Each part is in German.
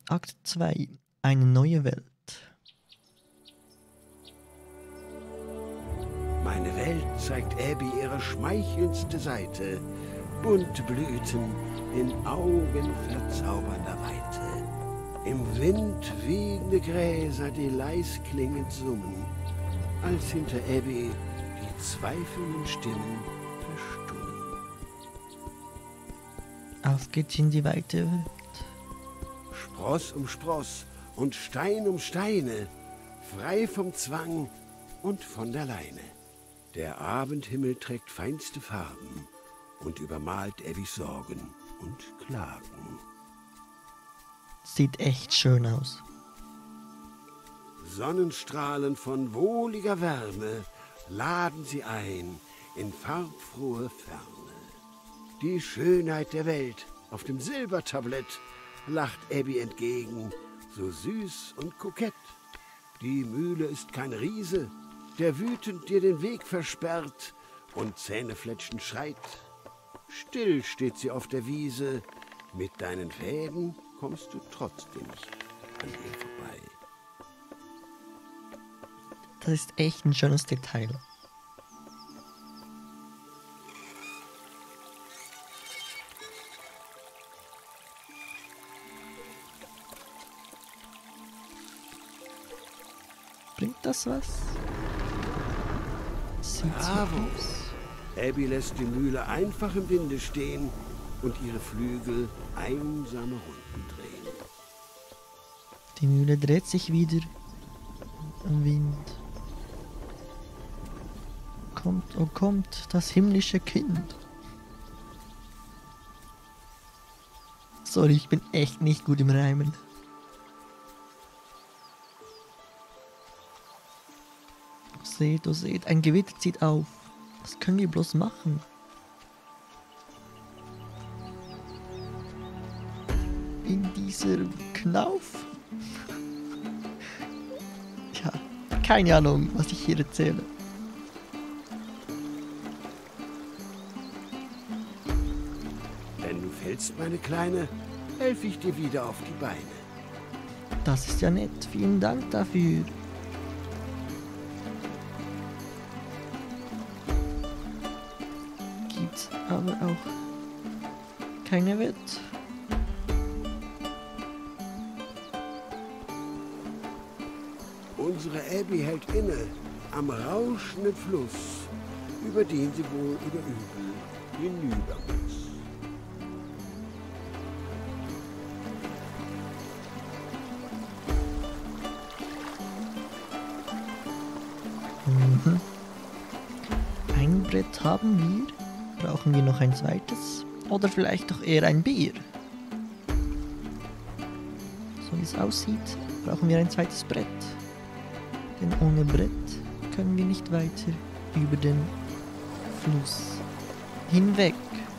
Akt 2. Eine neue Welt. Meine Welt zeigt Abby ihre schmeichelndste Seite. Bunte Blüten in Augen verzaubernder Weite. Im Wind wehende Gräser, die leis klingend summen, als hinter Abby die zweifelnden Stimmen verstummen. Auf geht's in die weite Welt. Spross um Spross und Stein um Steine, frei vom Zwang und von der Leine. Der Abendhimmel trägt feinste Farben und übermalt Abbys Sorgen und Klagen. Sieht echt schön aus. Sonnenstrahlen von wohliger Wärme laden sie ein in farbfrohe Ferne. Die Schönheit der Welt auf dem Silbertablett lacht Abby entgegen, so süß und kokett. Die Mühle ist kein Riese, der wütend dir den Weg versperrt und zähnefletschend schreit. Still steht sie auf der Wiese, mit deinen Fäden kommst du trotzdem nicht an ihr vorbei. Das ist echt ein schönes Detail. Bringt das was? Sieht so Bravo! aus. Abby lässt die Mühle einfach im Winde stehen und ihre Flügel einsame Runden drehen. Die Mühle dreht sich wieder im Wind. Kommt, oh kommt, das himmlische Kind. Sorry, ich bin echt nicht gut im Reimen. Oh seht, ein Gewitter zieht auf. Was können wir bloß machen? In dieser Knauf? Ja, keine Ahnung, was ich hier erzähle. Wenn du fällst, meine Kleine, helfe ich dir wieder auf die Beine. Das ist ja nett, vielen Dank dafür. Gibt's aber auch keine Wett. Unsere Abby hält inne am rauschenden Fluss, über den sie wohl oder übel hinüber muss. Mhm. Ein Brett haben wir. Brauchen wir noch ein zweites? Oder vielleicht doch eher ein Bier? So wie es aussieht, brauchen wir ein zweites Brett. Denn ohne Brett können wir nicht weiter über den Fluss hinweg.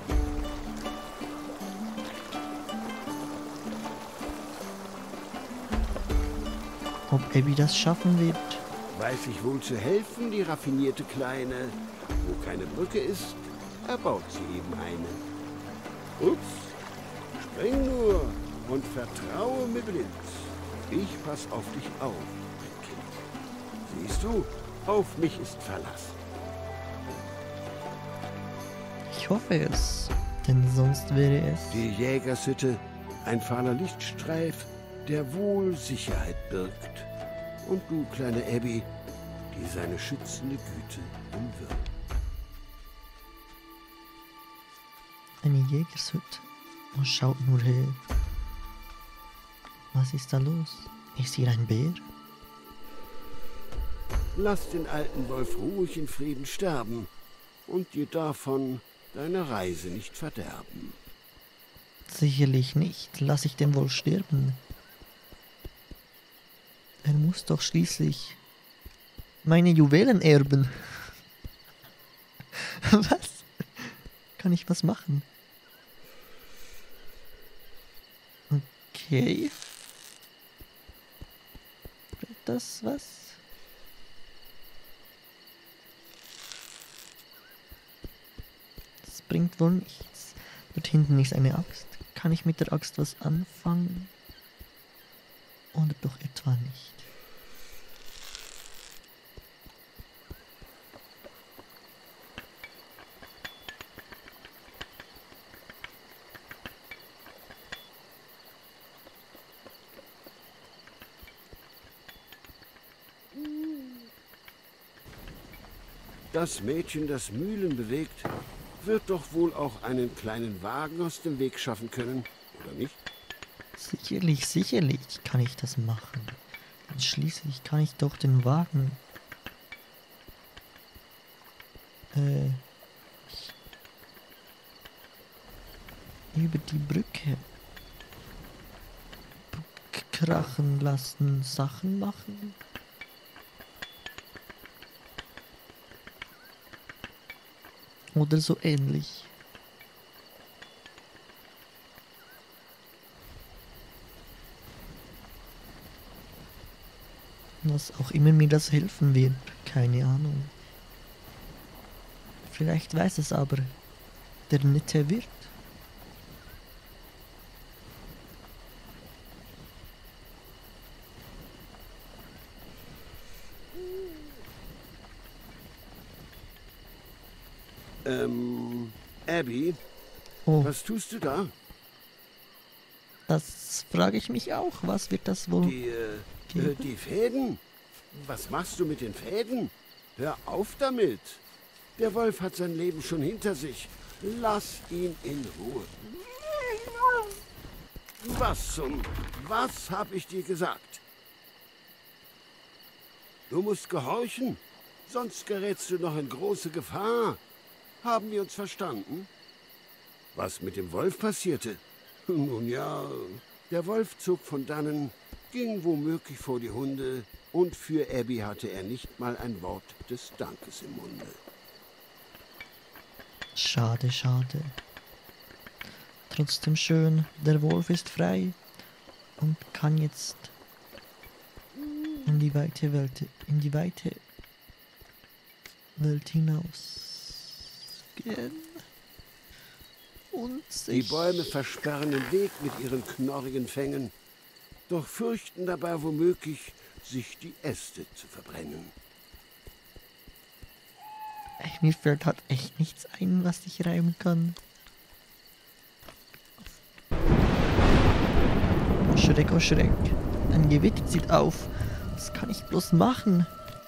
Ob Abby das schaffen wird? Weiß ich wohl zu helfen, die raffinierte Kleine. Wo keine Brücke ist, erbaut sie eben eine. Ups, spring nur und vertraue mir blind. Ich pass auf dich auf, mein Kind. Siehst du, auf mich ist Verlass. Ich hoffe es, denn sonst wäre es... Die Jägershütte, ein fahler Lichtstreif, der wohl Sicherheit birgt. Und du, kleine Abby, die seine schützende Güte umwirkt. Eine Jägershütte. Oh, schaut nur her. Was ist da los? Ist hier ein Bär? Lass den alten Wolf ruhig in Frieden sterben und dir davon deine Reise nicht verderben. Sicherlich nicht. Lass ich den wohl sterben. Er muss doch schließlich meine Juwelen erben. Was? Kann ich was machen? Okay. Bringt das was? Das bringt wohl nichts. Dort hinten ist eine Axt. Kann ich mit der Axt was anfangen? Oder doch etwa nicht? Das Mädchen, das Mühlen bewegt, wird doch wohl auch einen kleinen Wagen aus dem Weg schaffen können, oder nicht? Sicherlich, sicherlich kann ich das machen. Und schließlich kann ich doch den Wagen über die Brücke krachen lassen, Sachen machen. Oder so ähnlich. Was auch immer mir das helfen wird, keine Ahnung. Vielleicht weiß es aber der nette Wirt. Abby, Oh, was tust du da? das frage ich mich auch. Was wird das wohl geben? Die Fäden? Was machst du mit den Fäden? Hör auf damit. Der Wolf hat sein Leben schon hinter sich. Lass ihn in Ruhe. Was hab ich dir gesagt? Du musst gehorchen, sonst gerätst du noch in große Gefahr. Haben wir uns verstanden? Was mit dem Wolf passierte? Nun ja, der Wolf zog von dannen, ging womöglich vor die Hunde, und für Abby hatte er nicht mal ein Wort des Dankes im Munde. Schade, schade. Trotzdem schön, der Wolf ist frei und kann jetzt in die weite Welt hinausgehen und sich... Die Bäume versperren den Weg mit ihren knorrigen Fängen, doch fürchten dabei womöglich, sich die Äste zu verbrennen. Mir fällt halt echt nichts ein, was ich reimen kann. Oh Schreck, oh Schreck. Ein Gewitter zieht auf. Was kann ich bloß machen?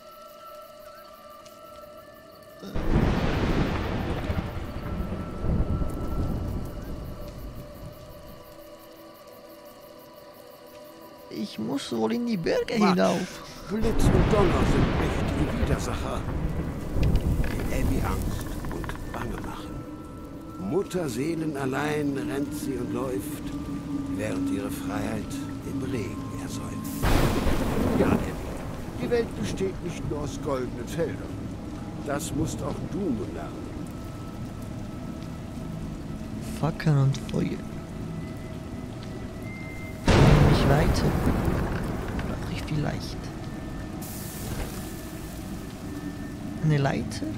Ich muss wohl in die Berge hinauf. Blitz und Donner sind mächtige Widersacher, die Abby Angst und Bange machen. Mutterseelen allein rennt sie und läuft, während ihre Freiheit im Regen ersäuft. Ja, Abby, die Welt besteht nicht nur aus goldenen Feldern. Das musst auch du nun lernen. Fackeln und Feuer. Wenn ich weiter, brauche ich vielleicht eine Leiter.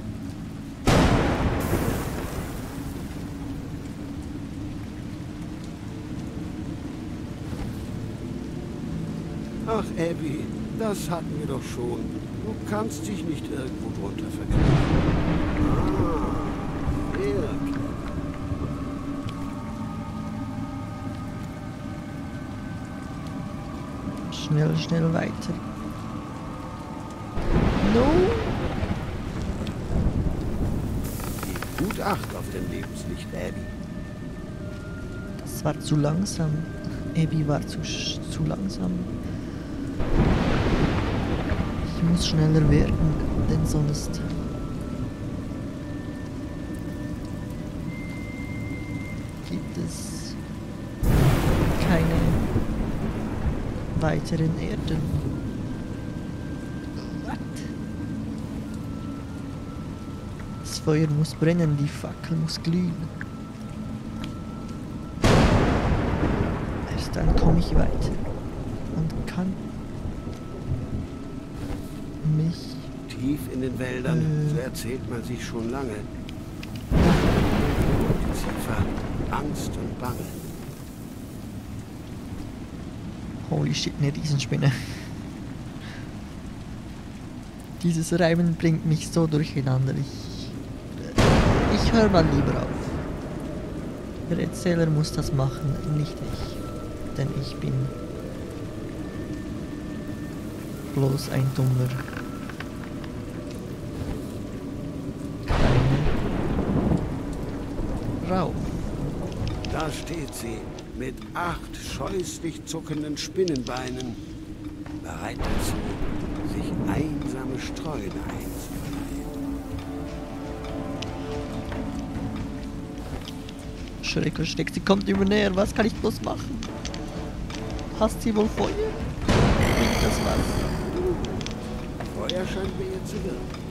Ach, Abby, das hatten wir doch schon. Du kannst dich nicht irgendwo drunter verkriechen. Ah, sehr klar. Schnell, schnell weiter. No! Gib gut Acht auf dein Lebenslicht, Abby. Das war zu langsam. Abby war zu langsam. Ich muss schneller werden, denn sonst gibt es keine weiteren Erden. What? Das Feuer muss brennen, die Fackel muss glühen. Erst dann komme ich weiter und kann mich... Tief in den Wäldern, so erzählt man sich schon lange. Tiefer Angst und Bange. Holy shit, eine Riesenspinne. Dieses Reimen bringt mich so durcheinander. Ich höre mal lieber auf. Der Erzähler muss das machen, nicht ich. Denn ich bin bloß ein dummer kleiner Rauf. Da steht sie mit 8 scheußlich zuckenden Spinnenbeinen, bereit dazu, sich einsame Streuner einzuverleiben. Schreck und Schreck, sie kommt immer näher. Was kann ich bloß machen? Hasst sie wohl Feuer? Bringt das was? Feuer scheint mir ihr zu wirken.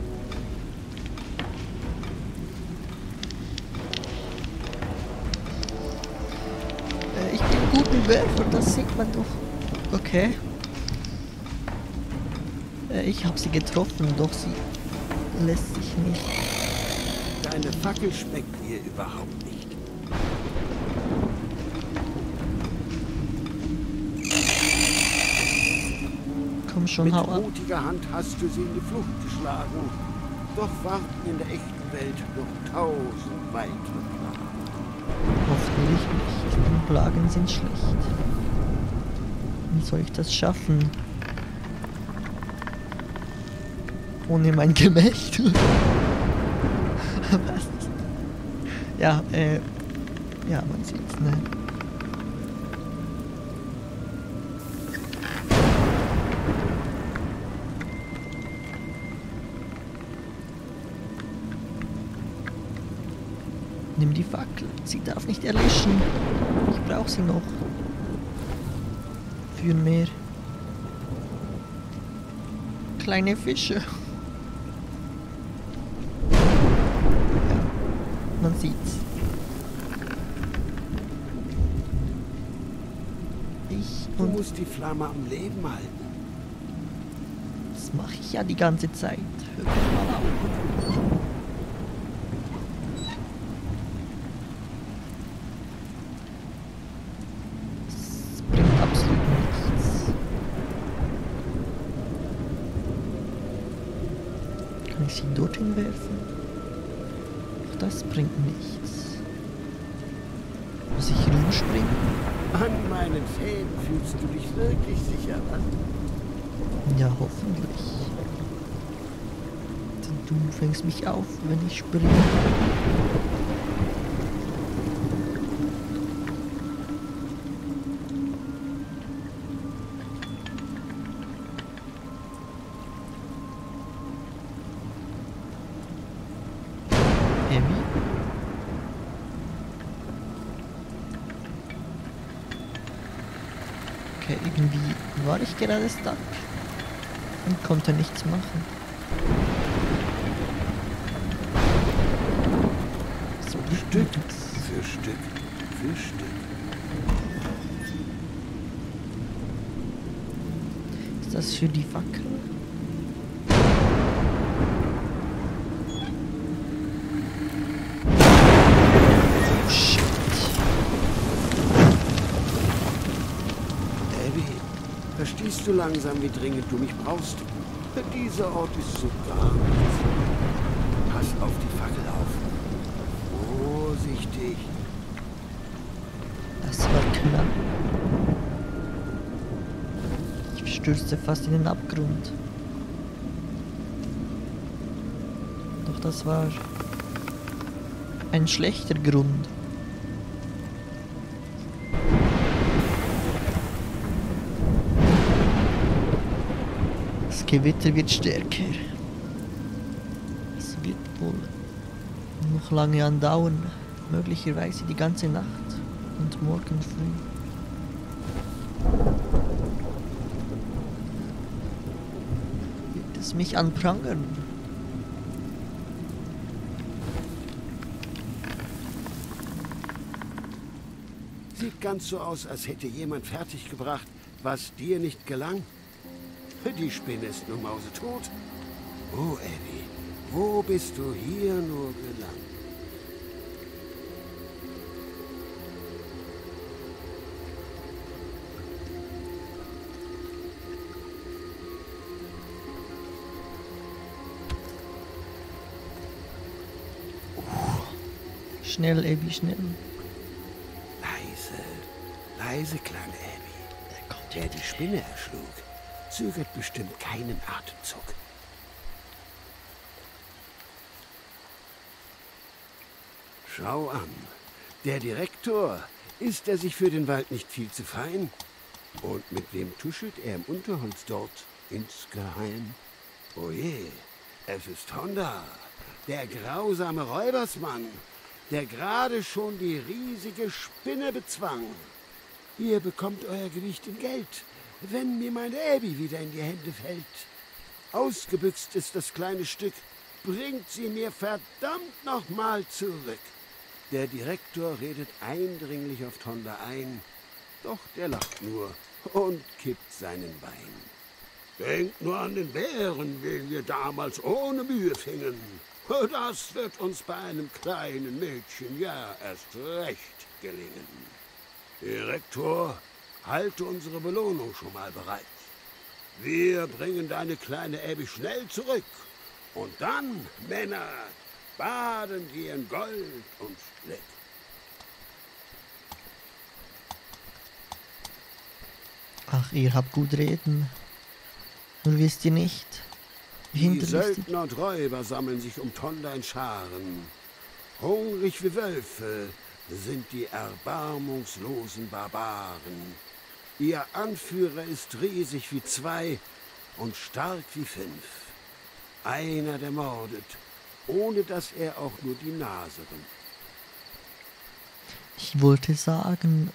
Ich bin ein guter Werfer, das sieht man doch. Okay. Ich habe sie getroffen, doch sie lässt sich nicht. Deine Fackel schmeckt ihr überhaupt nicht. Komm schon, Mit hau ab. mutiger Hand hast du sie in die Flucht geschlagen. Doch warten in der echten Welt noch 1000 weitere Plagen. Hoffentlich nicht. Die Plagen sind schlecht. Wie soll ich das schaffen? Ohne mein Gemächt. Was? Ja, ja, man sieht's, ne? Nimm die Fackel. Sie darf nicht erlischen. Ich brauche sie noch. Für mehr kleine Fische. Ja, man sieht's. Du musst die Flamme am Leben halten. Das mache ich ja die ganze Zeit. Hör doch mal auf. Das bringt absolut nichts. Kann ich sie dorthin werfen? Auch das bringt nichts. Muss ich rumspringen? An meinen Fäden fühlst du dich wirklich sicher an. Ja, hoffentlich. Denn du fängst mich auf, wenn ich springe. Abby? Okay, irgendwie war ich gerade stuck und konnte nichts machen. So Stück für Stück für Stück. Ist das für die Fackel? Oh shit. Abby, verstehst du langsam, wie dringend du mich brauchst? Dieser Ort ist so gar nichts. Pass auf die Fackel auf. Vorsichtig. Das war knapp. Ich stürzte fast in den Abgrund. Doch das war ein schlechter Grund. Das Gewitter wird stärker. Es wird wohl noch lange andauern, möglicherweise die ganze Nacht und morgen früh. Wird es mich anprangern? Sieht ganz so aus, als hätte jemand fertiggebracht, was dir nicht gelang. Die Spinne ist nun mausetot. Oh, Abby, wo bist du hier nur gelangt? Schnell, Abby, schnell. Leise, leise, kleine Abby. Er kommt Der die Spinne erschlug, zögert bestimmt keinen Atemzug. Schau an, der Direktor, ist er sich für den Wald nicht viel zu fein? Und mit wem tuschelt er im Unterholz dort, insgeheim? Oje, es ist Honda, der grausame Räubersmann, der gerade schon die riesige Spinne bezwang. Ihr bekommt euer Gewicht in Geld, wenn mir meine Abby wieder in die Hände fällt. Ausgebüxt ist das kleine Stück, bringt sie mir verdammt nochmal zurück. Der Direktor redet eindringlich auf Honda ein, doch der lacht nur und kippt seinen Bein. Denkt nur an den Bären, den wir damals ohne Mühe fingen. Das wird uns bei einem kleinen Mädchen ja erst recht gelingen. Direktor, halte unsere Belohnung schon mal bereit. Wir bringen deine kleine Abby schnell zurück. Und dann, Männer, baden wir in Gold und Glück. Ach, ihr habt gut reden. Nur wisst ihr nicht, wie Die hinterlistig... Söldner und Räuber sammeln sich um Honda in Scharen. Hungrig wie Wölfe sind die erbarmungslosen Barbaren. Ihr Anführer ist riesig wie 2 und stark wie 5. Einer, der mordet, ohne dass er auch nur die Nase rümpft. Ich wollte sagen...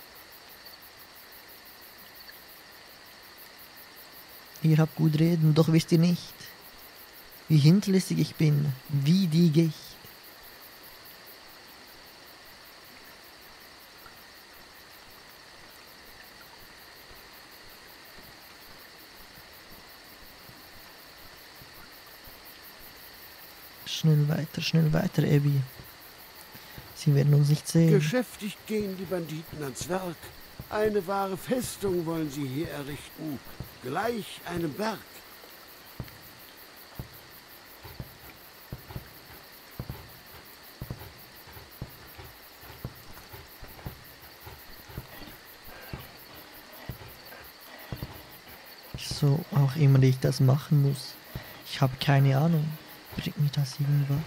Ihr habt gut reden, doch wisst ihr nicht, wie hinterlistig ich bin, wie die Gicht. Schnell weiter, Abby. Sie werden uns nicht sehen. Geschäftig gehen die Banditen ans Werk. Eine wahre Festung wollen sie hier errichten, gleich einem Berg. So auch immer ich das machen muss. Ich habe keine Ahnung. Bringt mir das irgendwas?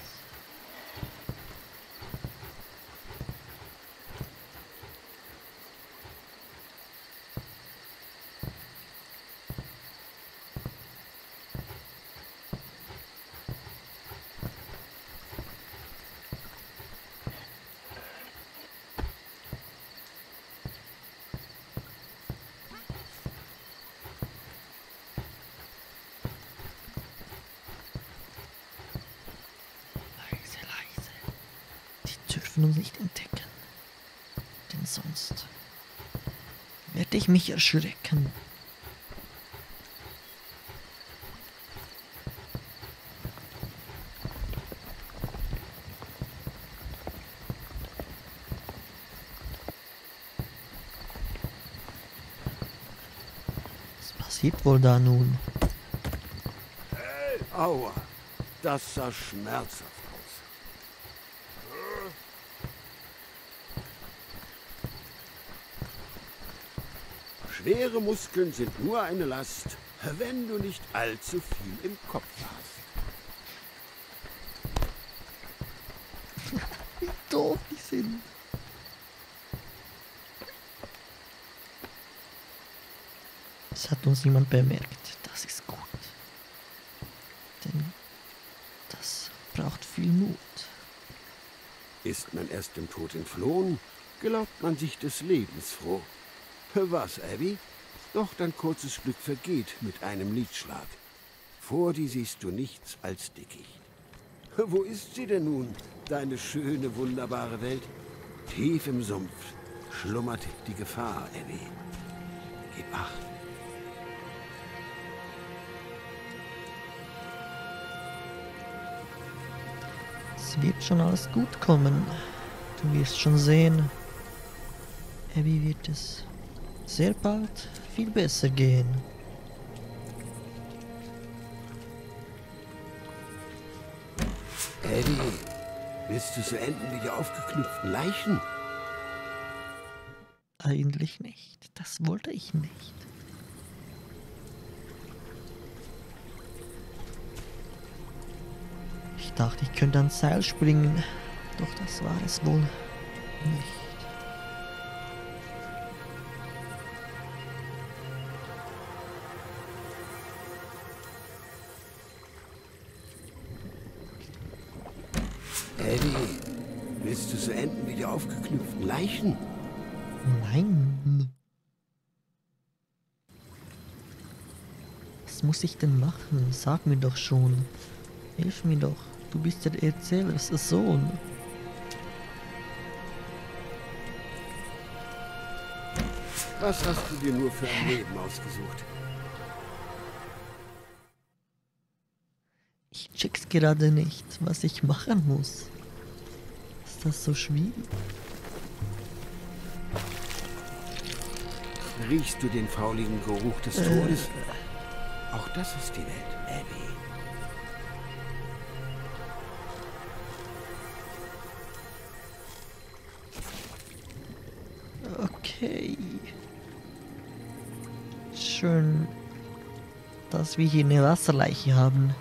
Dürfen uns nicht entdecken, denn sonst werde ich mich erschrecken. Was passiert wohl da nun? Aua, das sah schmerzhaft aus. Schwere Muskeln sind nur eine Last, wenn du nicht allzu viel im Kopf hast. Wie doof die sind. Es hat uns niemand bemerkt. Das ist gut. Denn das braucht viel Mut. Ist man erst dem Tod entflohen, glaubt man sich des Lebens froh. Was, Abby? Doch dein kurzes Glück vergeht mit einem Liedschlag. Vor dir siehst du nichts als Dickicht. Wo ist sie denn nun, deine schöne, wunderbare Welt? Tief im Sumpf schlummert die Gefahr, Abby. Gib acht. Es wird schon alles gut kommen. Du wirst schon sehen. Abby wird es sehr bald viel besser gehen. Abby, Willst du so enden wie die aufgeknüpften Leichen? Eigentlich nicht. Das wollte ich nicht. Ich dachte, ich könnte ans Seil springen, doch das war es wohl nicht. Abby, willst du so enden wie die aufgeknüpften Leichen? Nein. Was muss ich denn machen? Sag mir doch schon. Hilf mir doch. Du bist der Erzählers Sohn. Was hast du dir nur für ein Leben ausgesucht? Ich check's gerade nicht, was ich machen muss. Ist das so schwierig? Riechst du den fauligen Geruch des Todes? Auch das ist die Welt, Abby. Okay. Schön, dass wir hier eine Wasserleiche haben.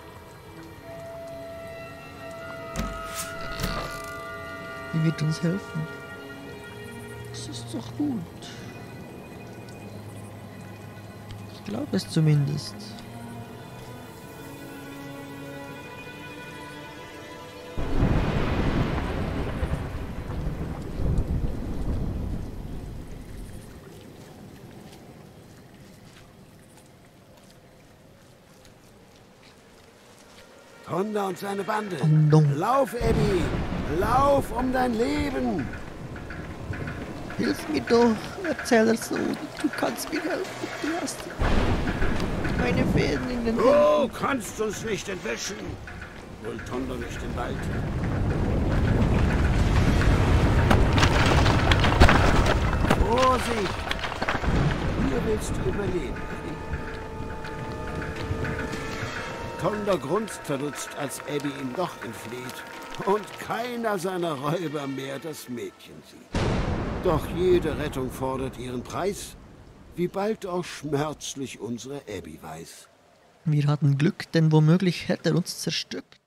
Die wird uns helfen. Das ist doch gut. Ich glaube es zumindest. Tonda und seine Bande. Oh no. Lauf, Abby! Lauf um dein Leben! Hilf mir doch, Erzählersohn. Du kannst mir helfen. Du hast meine Fäden in den Händen. Du kannst uns nicht entwischen! Hol Tonda nicht den Wald. Vorsicht! Hier willst du überleben, Abby. Tonda grunzt verdutzt, als Abby ihm doch entflieht. Und keiner seiner Räuber mehr das Mädchen sieht. Doch jede Rettung fordert ihren Preis, wie bald auch schmerzlich unsere Abby weiß. Wir hatten Glück, denn womöglich hätte er uns zerstückt.